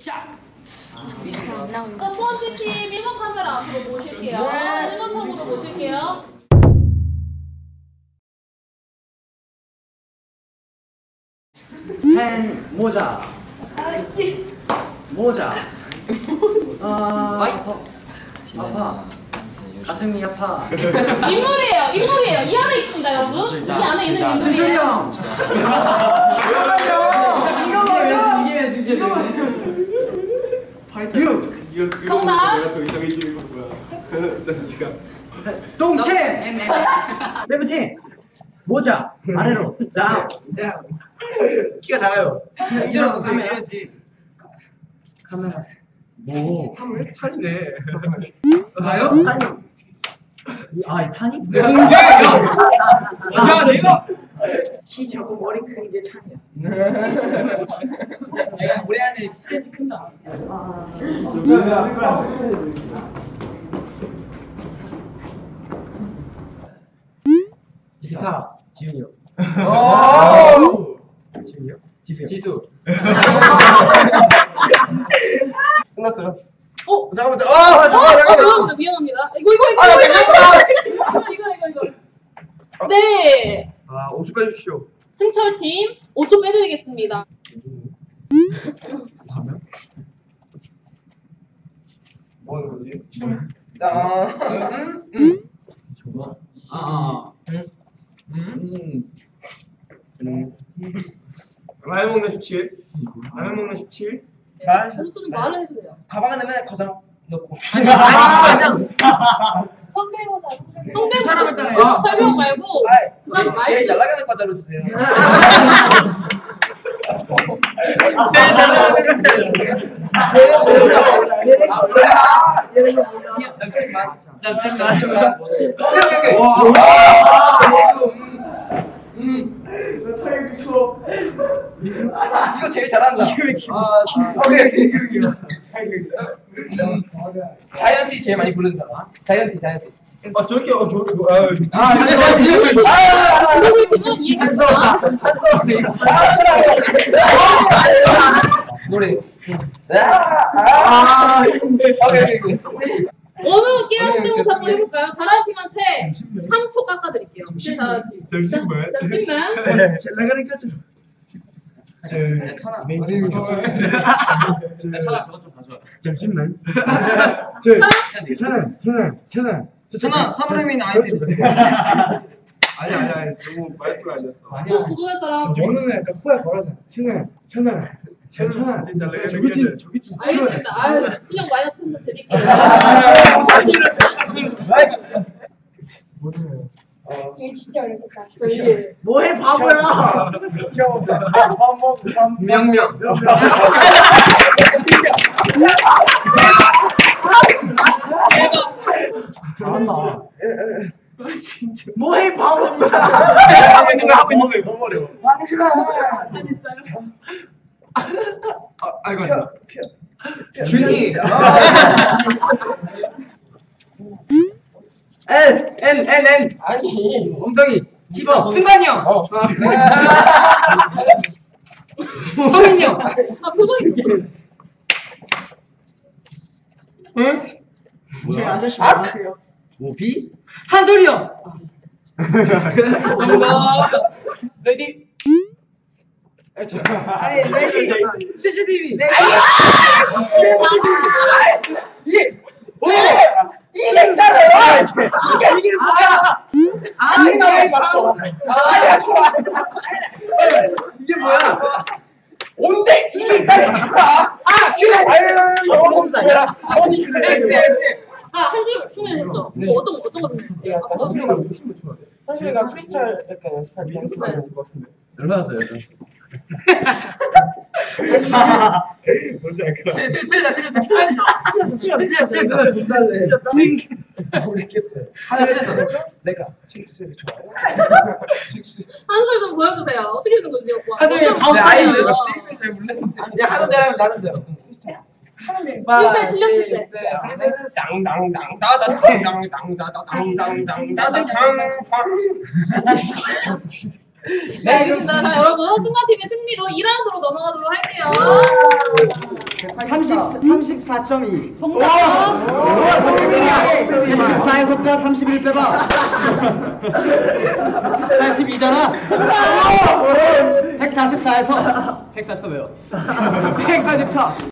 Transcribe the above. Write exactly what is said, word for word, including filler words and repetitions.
첫 번째 팀 일 번 카메라 앞으로 모실게요. 일 번 턱으로 모실게요. 펜 모자 모자 아 아파 가슴이 아파 인물이에요 인물이에요. 이 안에 있습니다 여러분. 이 안에 있는 인물이에요. 승준이 형 이거 맞아 이게 승준이 이거 맞아 파이터 이거 정답. 내가 더 이상해지는 건 뭐야 자식아 똥챔 세븐틴 모자 아래로 다운 키가 작아요. 이제라도 해야지. 카메라 뭐 사무엘? 찬이네. 나요? 찬이. 아, 찬이? 야, 야, 내가 키 작고 머리 큰 게 찬이야. 내가 올해 안에 십 센티미터 큰다. 기타 지훈이요. 지훈이요? 지수요. 지수. 끝났어요. 어? 잠깐만, 아, 잠깐만, 잠깐만. 위험합니다 위험합니다. 이거 이거 이거 이거 이거 이거 이거 이거. 네. 아, 오 초 빼주십시오. 승철 팀 오 초 빼드리겠습니다. 뭐 하는 거지? 아, 좋아. 아, 아. 음. 음. 라면 먹는 십칠. 라면 먹는 십칠. 말 선수는 말을 해도 돼요. 가방 안에 맨날 거장 넣고. 아니, 아니, 성대모사 성대모사. 사람을 따라해요. 설명 말고 아, 그냥 제일 말고. 잘 나가는 과자로 주세요. 제일 잘 나가는 잠시만. 잠시만. 오케이, 오케이. 음. 타이밍 추워. 이거 제일 잘한다. 아, 오케이, 오케이. 자이언티 제일 많이 부르는 사람. 자이언티, 자이언티. 아, 저렇게, 어, 저, 아, 아, 그리고 이분 이해했습니다. 노래. 아, 오케이, 오케이. 어느 게임 때문에 한번 해볼까요? 잘하는 팀한테 삼 초 깎아드릴게요. 제일 잘하는 팀. 잠시만. 잠시만. 잘 나가니까 좀. 저, 메인 천아, 저거 좀 가져와. 잠시만. 저, 천아, 천아, 천아. 천아, 사물함인 아이패드. 아니, 아니, 아니. 너무 말투가 아니었어. 또 구독할 사람. 어느 날 약간 코에 걸어서 천아, 천아. 천아, 진짜 내가 저기 팀, 저기 팀. 알겠습니다. 아유, 실력 마이너스 한번 드릴게요. 나이스. 뭐예요? 이게 진짜 어렵다. 뭐해 바보야? 명명. 잘한다. 진짜. 뭐해 바보야? 하고 있는 거 하고 있는 거 너무 어려워. 왕시가. 아, 아이고. 준이. N N N N 아니 엉덩이 힙업 승관이 형. 어. 성민이 형. 아, 표정이. 응? 제 아저씨 뭐 하세요? 뭐 B? 한솔이 형. 레디? 아니, 레디. 씨씨티비. 이게 오! 이게 있잖아요! 이게 이게 뭐야? 아, 이게 맞어. 아, 좋아. 이게 뭐야? 온대 이게 있다니까. 아, 쥐. 아유, 너무 잘해라. 어디 그래? 아, 한술 흉내냈죠? 뭐 어떤, 어떤 거 흉내냈어요? 한솔이가 무슨 거 좋아해? 한솔이가 크리스탈 약간 연습할 때 연습하는 것 같은데. 얼마 왔어요, 여러분? 뭔지 알 것 같아. 틀렸다, 틀렸다. 틀렸어, 틀렸어, 틀렸어, 틀렸어. 모르겠어요. 하나 틀렸어. 내가. 칙스 좋아요? 칙스. 한술 좀 보여주세요. 어떻게 되는 건지. 한솔이 아, 내 아이들 요 잘 몰랐는데. 야, 하는 대로 하면 나는 대로. 틀렸을 틀렸을 때. 땅땅땅 따다당당당당당당당당당. 네, 알겠습니다. 자, 여러분, 승관팀의 승리로 이 라운드로 넘어가도록 할게요. 삼십사 점 이. 정답. 백십사에서 빼 삼십일 빼봐. 팔십이잖아. 백사십사에서 백사십사 왜요? 백사십사.